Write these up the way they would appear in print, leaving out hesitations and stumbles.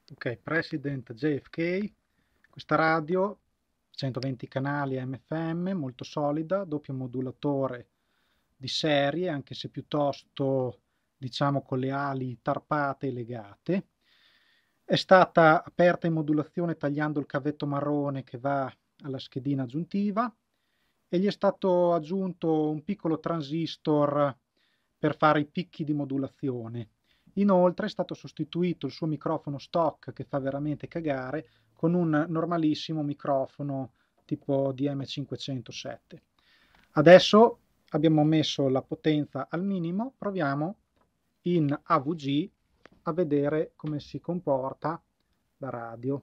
Ok, President JFK, questa radio 120 canali AM/FM, molto solida, doppio modulatore di serie, anche se piuttosto diciamo con le ali tarpate e legate. È stata aperta in modulazione tagliando il cavetto marrone che va alla schedina aggiuntiva e gli è stato aggiunto un piccolo transistor per fare i picchi di modulazione. Inoltre è stato sostituito il suo microfono stock che fa veramente cagare con un normalissimo microfono tipo DM507. Adesso abbiamo messo la potenza al minimo, proviamo in AVG a vedere come si comporta la radio.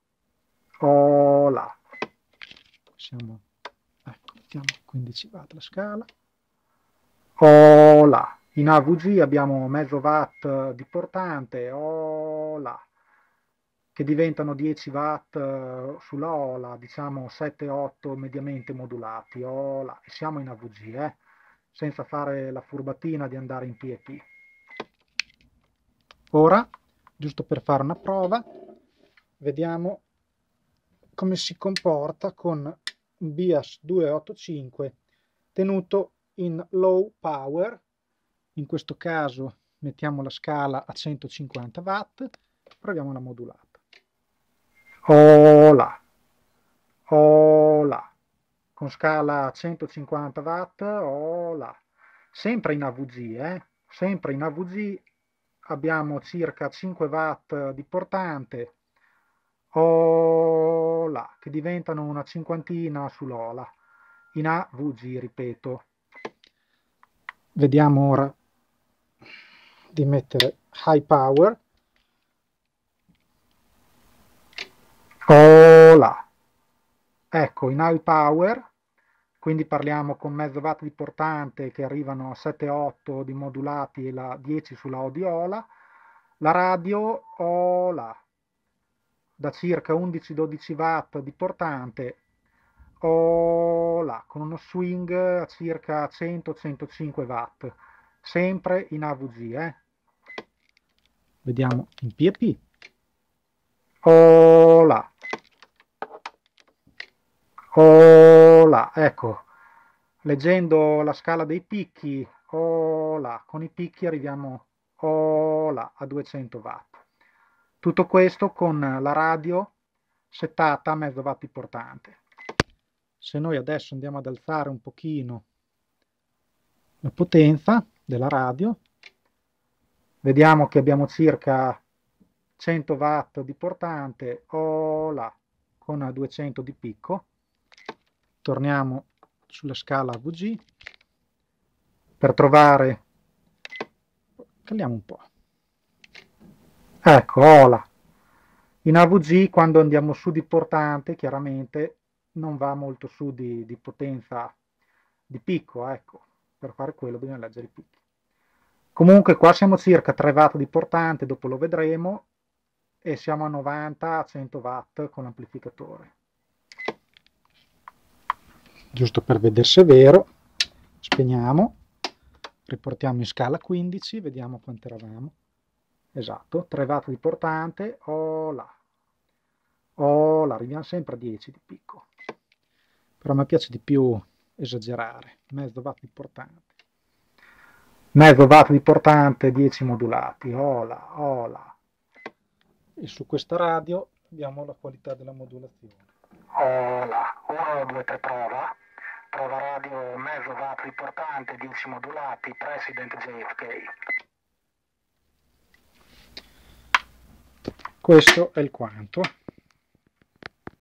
Oh là. Siamo, ecco, mettiamo 15 watt la scala. Oh là. In AVG abbiamo mezzo watt di portante, oh là, che diventano 10 watt sulla ola, diciamo 7-8 mediamente modulati, oh là, e siamo in AVG, senza fare la furbatina di andare in PEP. Ora, giusto per fare una prova, vediamo come si comporta con un BIAS 285 tenuto in low power. In questo caso mettiamo la scala a 150 watt, proviamo la modulata. Oh là, oh là, con scala a 150 watt, oh là, sempre in AVG, sempre in AVG, abbiamo circa 5 watt di portante, oh là, che diventano una cinquantina sull'ola, in AVG, ripeto. Vediamo ora di mettere high power. Oh là, ecco, in high power, quindi parliamo con mezzo watt di portante che arrivano a 7-8 di modulati e la 10 sulla audiola, la radio, oh là, da circa 11-12 watt di portante, oh là, con uno swing a circa 100-105 watt, sempre in AVG, Vediamo in PEP. Oh là. Oh là, ecco, leggendo la scala dei picchi, oh là, con i picchi arriviamo oh là, a 200 watt. Tutto questo con la radio settata a mezzo watt di portante. Se noi adesso andiamo ad alzare un pochino la potenza della radio, vediamo che abbiamo circa 100 watt di portante, oh là, con 200 di picco. Torniamo sulla scala AVG per trovare, calliamo un po', ecco, ola. In AVG quando andiamo su di portante chiaramente non va molto su di potenza di picco, ecco, per fare quello bisogna leggere i picchi. Comunque qua siamo circa 3 watt di portante, dopo lo vedremo, e siamo a 90-100 watt con l'amplificatore. Giusto per vedere se è vero, spegniamo, riportiamo in scala 15, vediamo quanto eravamo. Esatto, 3 watt di portante, oh là, arriviamo sempre a 10 di picco. Però a me piace di più esagerare, mezzo watt di portante. Mezzo watt di portante, 10 modulati, oh là. E su questa radio abbiamo la qualità della modulazione. Oh là, 1, 2, 3, prova radio, mezzo watt di portante, 10 modulati, President JFK. Questo è il quanto.